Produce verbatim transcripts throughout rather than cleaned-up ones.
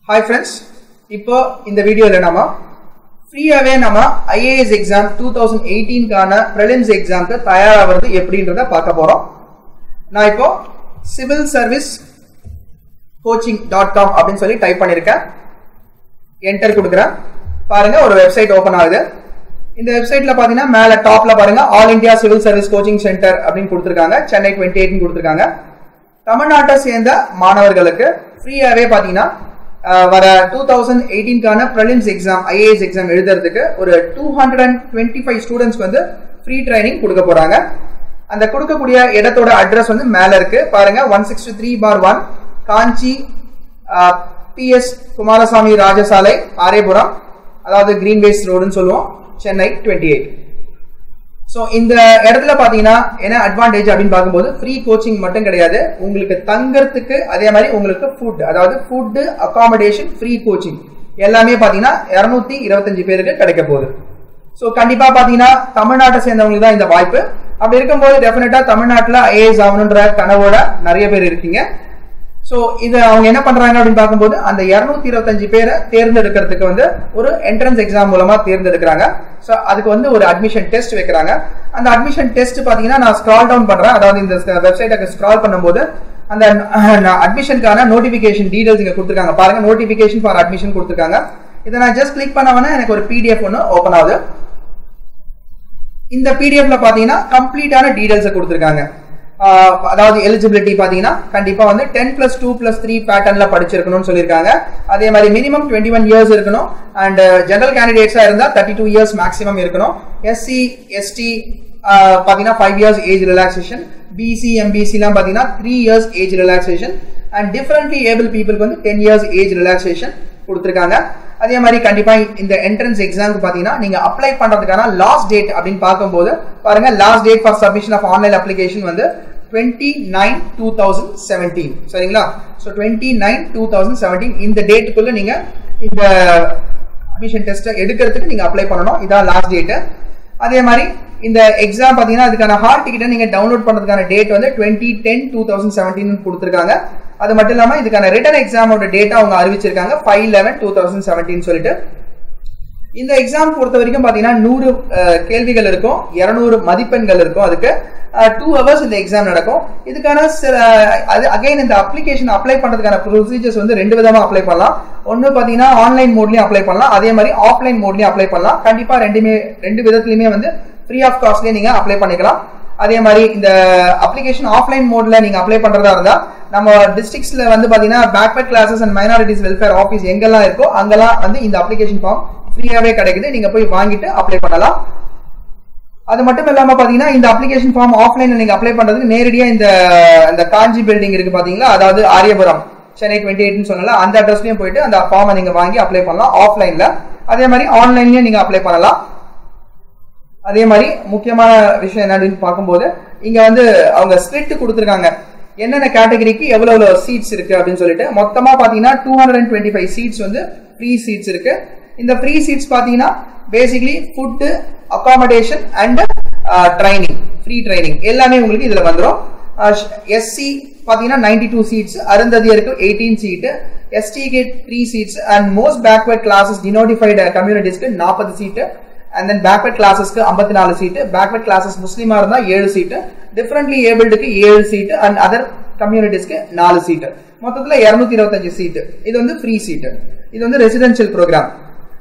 Hi friends, இப்போ இந்த வீடியோல நாம ஃப்ரீயாவே நாம I A S exam twenty eighteen கான prelims எக்ஸாம்க்கு தயாராகிறது எப்படின்றத பார்க்க போறோம். நான் இப்போ civil service coaching dot com அப்படினு சொல்லி டைப் பண்ணிருக்கேன். என்டர் கொடுக்கிறேன். பாருங்க ஒரு வெப்சைட் ஓபன் ஆகுது. இந்த வெப்சைட்ல பாத்தீங்கன்னா மேல டாப்ல பாருங்க all India civil service coaching centre அப்படின்னு கொடுத்திருக்காங்க. சென்னை twenty eighteen கொடுத்திருக்காங்க. தமிழ்நாட்டை சேர்ந்த மாணவர்களுக்கு ஃப்ரீயாவே பாத்தீங்கன்னா வர twenty eighteen கான prelims exam I A S exam எழுதுறதுக்கு ஒரு two hundred twenty-five ஸ்டூடண்ட்ஸ்க்கு வந்து ஃப்ரீ ட்ரைனிங் கொடுக்க போறாங்க. அந்த கொடுக்கக்கூடிய இடத்தோட அட்ரஸ் வந்து மேல இருக்கு பாருங்க. one sixty-three bar one காஞ்சி P S குமாரசாமி ராஜசாலை ஆரேபுரம், அதாவது கிரீன்வேஸ் ரோடுன்னு சொல்லுவோம், சென்னை twenty-eight. சோ இந்த இடத்துல பாத்தீங்கன்னா என்ன அட்வான்டேஜ் அப்படின்னு பார்க்கும்போது ஃப்ரீ கோச்சிங் மட்டும் கிடையாது, உங்களுக்கு தங்கறதுக்கு அதே மாதிரி உங்களுக்கு ஃபுட், அதாவது ஃபுட் அகாமடேஷன் ஃப்ரீ கோச்சிங் எல்லாமே பாத்தீங்கன்னா இருநூத்தி இருபத்தஞ்சு பேருக்கு கிடைக்க போகுது. சோ கண்டிப்பா பாத்தீங்கன்னா தமிழ்நாட்டை சேர்ந்தவங்களுக்கு தான் இந்த வாய்ப்பு. அப்படி இருக்கும்போது டெஃபினட்டா தமிழ்நாட்டுல I A S ஆகணுன்ற கனவோட நிறைய பேர் இருக்கீங்க. சோ இது அவங்க என்ன பண்றாங்க அப்படின்னு பார்க்கும்போது அந்த இருநூத்தி இருபத்தஞ்சு பேரை தேர்ந்தெடுக்கிறதுக்கு வந்து ஒரு என்ட்ரன்ஸ் எக்ஸாம் மூலமா தேர்ந்தெடுக்கிறாங்க. சோ அதுக்கு வந்து ஒரு அட்மிஷன் டெஸ்ட் வைக்கிறாங்க. அந்த அட்மிஷன் டெஸ்ட் பாத்தீங்கன்னா நான் ஸ்க்ரால் டவுன் பண்றேன், அதாவது இந்த வெப்சைட்டை ஸ்க்ரால் பண்ணும்போது அந்த அட்மிஷனுக்கான நோட்டிபிகேஷன் டீடைல்ஸ் இங்க கொடுத்துருக்காங்க பாருங்க. நோட்டிபிகேஷன் ஃபார் அட்மிஷன் கொடுத்துருக்காங்க. இதை நான் ஜஸ்ட் கிளிக் பண்ணவொடனே எனக்கு ஒரு பிடிஎஃப் ஒன்று ஓபன் ஆகுது. இந்த பிடிஎஃப்ல பாத்தீங்கன்னா கம்ப்ளீட்டான டீடைல்ஸ் கொடுத்துருக்காங்க. அதாவது எலிஜிபிலிட்டி பாத்தீங்கன்னா கண்டிப்பா வந்து ten plus two plus three பேட்டர்ன்ல படிச்சிருக்கணும்னு சொல்லிருக்காங்க. அதே மாதிரி மினிமம் twenty-one இயர்ஸ் இருக்கணும். அண்ட் ஜெனரல் கேண்டிடேட்ஸா இருந்தா thirty-two இயர்ஸ் மேக்ஸிமம் இருக்கணும். எஸ்சி எஸ்டி பாத்தீங்கன்னா five years age relaxation, BC MBC எல்லாம் பாத்தீங்கன்னா three years age relaxation, and differently able பீப்புளுக்கு வந்து ten இயர்ஸ் ஏஜ் ரிலாக்ஸேஷன் கொடுத்திருக்காங்க. அதே மாதிரி கண்டிப்பா இந்த என்ட்ரன்ஸ் எக்ஸாமுக்கு பாத்தீங்கன்னா நீங்க அப்ளை பண்றதுக்கான லாஸ்ட் டேட் அப்படின்னு பார்க்கும்போது பாருங்க, last date for submission of online application வந்து twenty-nine twenty seventeen சரிங்களா. சோ twenty-nine twenty seventeen இந்த டேட்டுக்குள்ள நீங்க இந்த அட்மிஷன் டெஸ்ட் எடுக்கிறதுக்கு நீங்க அப்ளை பண்ணணும். இதான் லாஸ்ட் டேட். அதே மாதிரி இந்த எக்ஸாம் பாத்தீங்கன்னா அதுக்கான ஹால் டிக்கெட்டை நீங்க டவுன்லோட் பண்றதுக்கான டேட் வந்து twenty ten twenty seventeen கொடுத்திருக்காங்க. அது மட்டும் இல்லாம இதுக்கான ரிட்டன் எக்ஸாமோட டேட்டா அவங்க அறிவிச்சிருக்காங்க five eleven twenty seventeen சொல்லிட்டு. இந்த எக்ஸாம் பொறுத்த வரைக்கும் பாத்தீங்கன்னா நூறு கேள்விகள் இருக்கும், இருநூறு மதிப்பெண்கள் இருக்கும். அதுக்கு டூ ஹவர்ஸ் இந்த எக்ஸாம் நடக்கும். இதுக்கான அகைன் இந்த அப்ளிகேஷன் அப்ளை பண்றதுக்கான ப்ரொசீஜர்ஸ் வந்து ரெண்டு விதமா அப்ளை பண்ணலாம். ஒன்னு பாத்தீங்கன்னா ஆன்லைன் மோட்லயும் அப்ளை பண்ணலாம், அதே மாதிரி ஆஃப்லைன் மோட்லயும் அப்ளை பண்ணலாம். கண்டிப்பா ரெண்டுமே ரெண்டு விதத்திலுமே வந்து ஃப்ரீ ஆஃப் காஸ்ட்லயே நீங்க அப்ளை பண்ணிக்கலாம். அதே மாதிரி இந்த அப்ளிகேஷன் ஆஃப்லைன் மோட்ல நீங்க அப்ளை பண்றதா இருந்தா நம்ம டிஸ்ட்ரிக்ட்ஸ்ல வந்து பாத்தீங்கன்னா backward classes and minorities welfare office எங்கெல்லாம் இருக்கோ அங்கெல்லாம் வந்து இந்த அப்ளிகேஷன் ஃபார்ம் ஃப்ரீயாவே கிடைக்குது. நீங்க போய் வாங்கிட்டு அப்ளை பண்ணலாம். அது மட்டும் இல்லாம பாத்தீங்கன்னா இந்த அப்ளிகேஷன் ஃபார்ம் ஆஃப்லைன்ல நீங்க அப்ளை பண்றதுக்கு நேரடியா இந்த இந்த காஞ்சி பில்டிங் இருக்கு பாத்தீங்களா, அதாவது ஆரியபுரம் சென்னை twenty-eight சொல்லல, அந்த அட்ரஸ்லயும் போயிட்டு அந்த ஃபார்மை நீங்க வாங்கி அப்ளை பண்ணலாம் ஆஃப்லைன்ல. அதே மாதிரி ஆன்லைன்லயும் நீங்க அப்ளை பண்ணலாம். அதே மாதிரி முக்கியமான விஷயம் என்ன அப்படின்னு பார்க்கும்போது இங்க வந்து அவங்க ஸ்பிளிட் கொடுத்திருக்காங்க, என்னென்ன கேட்டகரிக்கு எவ்வளவு சீட்ஸ் இருக்கு அப்படின்னு சொல்லிட்டு. மொத்தமா பாத்தீங்கன்னா two hundred twenty-five சீட்ஸ் வந்து ஃப்ரீ சீட்ஸ் இருக்கு. இந்த ஃப்ரீ சீட்ஸ் பாத்தீங்கன்னா basically food, accommodation and training, free training எல்லாமே உங்களுக்கு இதுல வந்துடும். எஸ்சி பாத்தீங்கன்னா ninety-two சீட்ஸ், அருந்ததியருக்கு eighteen சீட், எஸ்டிக்கு three seats and most backward classes denotified கம்யூனிட்டிஸ்க்கு forty seat, and then backward கிளாஸஸ்க்கு fifty-four சீட், பேக்வர்ட் கிளாஸஸ் முஸ்லிமா இருந்தா seven சீட், டிஃபரெண்ட்லி ஏபிள்டுக்கு seven சீட் அண்ட் அதர் கம்யூனிட்டிஸ்க்கு four சீட், மொத்தத்துல two twenty-five சீட். இது வந்து ஃப்ரீ சீட். இது வந்து ரெசிடென்ஷியல் ப்ரோக்ராம்.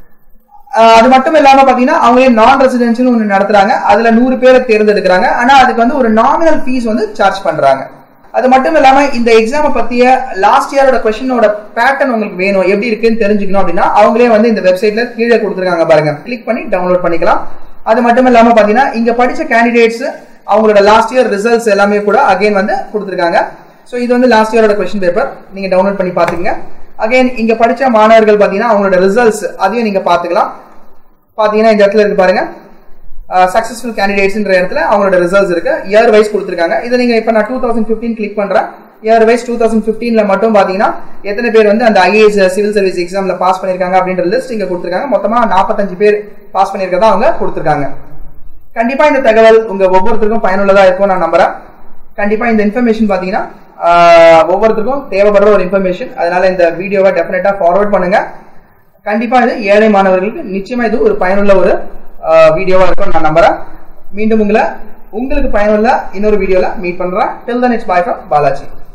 அது மட்டும் இல்லாம பாத்தீங்கன்னா அவங்களே நான் ரெசிடென்ஷியல் ஒன்று நடத்துறாங்க. அதுல நூறு பேரை தேர்ந்தெடுக்கிறாங்க. ஆனா அதுக்கு வந்து ஒரு நாமினல் ஃபீஸ் வந்து சார்ஜ் பண்றாங்க. அது மட்டும் இல்லாம இந்த எக்ஸாம் பத்திய லாஸ்ட் இயரோட கொஸ்டினோட பேட்டர்ன் உங்களுக்கு வேணும், எப்படி இருக்குன்னு தெரிஞ்சுக்கணும் அப்படின்னா அவங்களே வந்து இந்த வெப்சைட்ல கீழே கொடுத்துருக்காங்க பாருங்க, கிளிக் பண்ணி டவுன்லோட் பண்ணிக்கலாம். அது மட்டும் இல்லாம பாத்தீங்கன்னா இங்க படிச்ச கேண்டிடேட்ஸ் அவங்களோட லாஸ்ட் இயர் ரிசல்ட்ஸ் எல்லாமே கூட அகைன் வந்து கொடுத்துருக்காங்க. சோ இது வந்து லாஸ்ட் இயரோட கொஸ்டின் பேப்பர், நீங்க டவுன்லோட் பண்ணி பாத்துக்கங்க. அகைன் இங்க படிச்ச மாணவர்கள் பாத்தீங்கன்னா அவங்களோட ரிசல்ட்ஸ் அதையும் நீங்க பாத்துக்கலாம். பாத்தீங்கன்னா இந்த இடத்துல இருக்கு பாருங்க, சக்சஸ்ஃபுல் கேண்டிடேட்ஸ்ன்ற இடத்துல அவங்களோட ரிசல்ட்ஸ் இருக்கு, இயர் வைஸ் கொடுத்திருக்காங்க. இதை நீங்க இப்ப நான் twenty fifteen கிளிக் பண்றேன். இயர் வைஸ் twenty fifteen மட்டும் பாத்தீங்கன்னா எத்தனை பேர் வந்து அந்த I A S civil service எக்ஸாம்ல பாஸ் பண்ணிருக்காங்க அப்படின்ற லிஸ்ட் இங்க கொடுத்திருக்காங்க. மொத்தமா forty-five பேர் பாஸ் பண்ணிருக்கதா அவங்க கொடுத்திருக்காங்க. கண்டிப்பா இந்த தகவல் உங்க ஒவ்வொருத்தருக்கும் பயனுள்ளதா இருக்கும் நான் நம்புறேன். கண்டிப்பா இந்த இன்ஃபர்மேஷன் பாத்தீங்கன்னா ஒவ்வொருத்தருக்கும் தேவைப்படுற ஒரு இன்ஃபர்மேஷன். அதனால இந்த வீடியோவை டெஃபினட்டா ஃபார்வர்ட் பண்ணுங்க. கண்டிப்பா இது ஏழை மாணவர்களுக்கு நிச்சயமா இது ஒரு பயனுள்ள ஒரு வீடியோவா இருக்கும் நான் நம்புறேன். மீண்டும் உங்களை உங்களுக்கு பயனுள்ள இன்னொரு வீடியோல மீட் பண்றேன். Till then it's bye from Balaji.